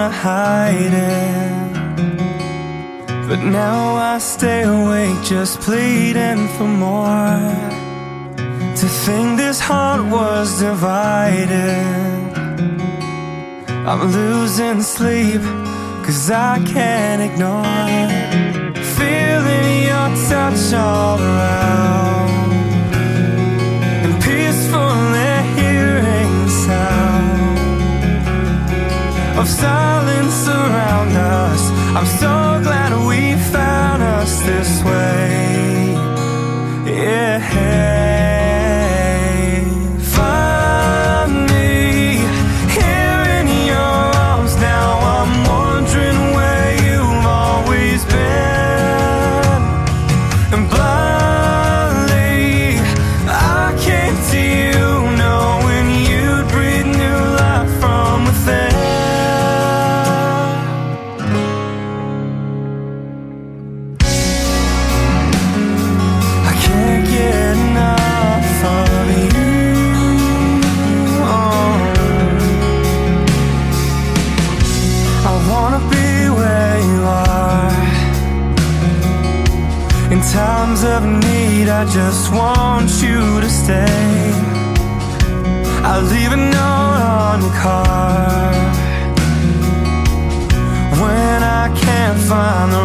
wanna hide it, but now I stay awake just pleading for more. To think this heart was divided, I'm losing sleep, 'cause I can't ignore it. Feeling your touch all around, and peacefully hearing the sound of silence around us. I'm so glad we found us this way. Yeah. In times of need, I just want you to stay. I'll leave a note on your car when I can't find the